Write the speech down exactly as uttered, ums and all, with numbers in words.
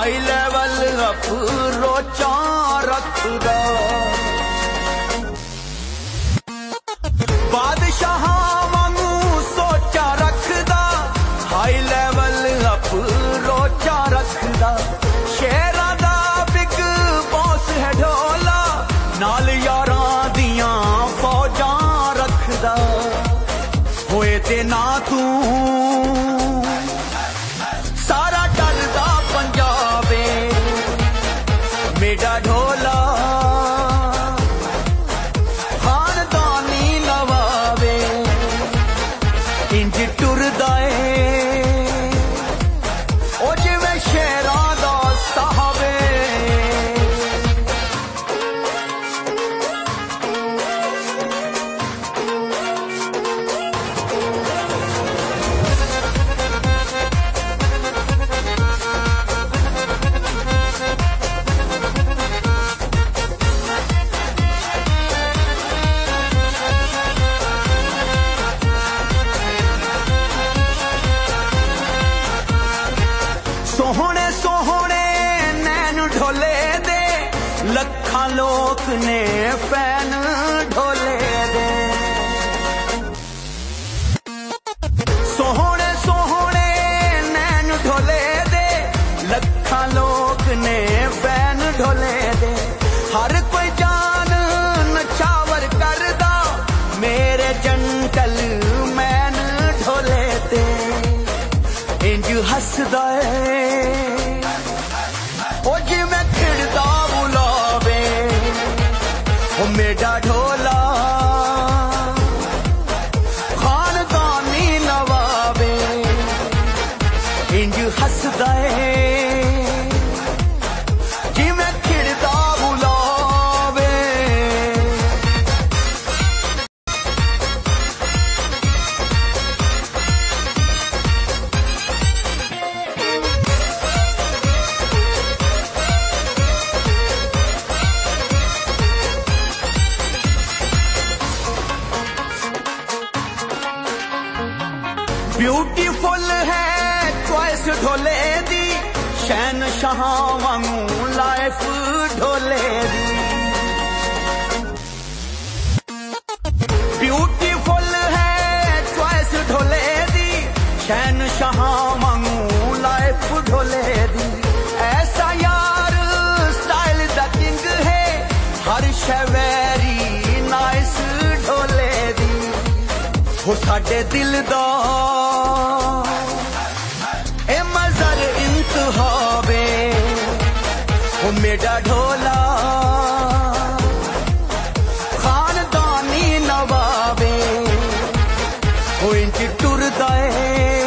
high level अप्रोचा रखदा बादशाह वांगू सोचा रखदा हाई लेवल अप्रोचा रखदा शेरा दा बिग बॉस है ढोला नाल यारां दियां फौजां रखदा होए ते ना तू सारा डरदा पंजाबे मेरा ढोला खानदानी नवाबे इंज टुरदा ए ओ जिवें शेरां दा साहबे सोहने सोहने नैन ढोले दे लखां लोक ने फैन ढोले दे सोहने सोहने नैन ढोले दे लखां लोक ने फैन ढोले दे हर कोई जान नचावर करदा मेरे जंटल मैन ढोले ते इंज हसदा है ओ जिवें खिड़दा बुलावे ओ मेरा ढोला खानदानी नवाबे इंज हसदा है जिवें खिड़दा बुलावे ब्यूटीफुल है चॉइस ढोले दी शहनशाह वांगू लाइफ ढोले दी ब्यूटीफुल है चॉइस ढोले दी शहनशाह वांगू लाइफ ढोले दी ऐसा यार स्टाइल दा किंग है हर शहवेरी नाइस ढोले दी हो साडे दिल दा ए मजर इंतहाबे ओ मेरा ढोला खानदानी नवाबे ओ इंज टुरदा ए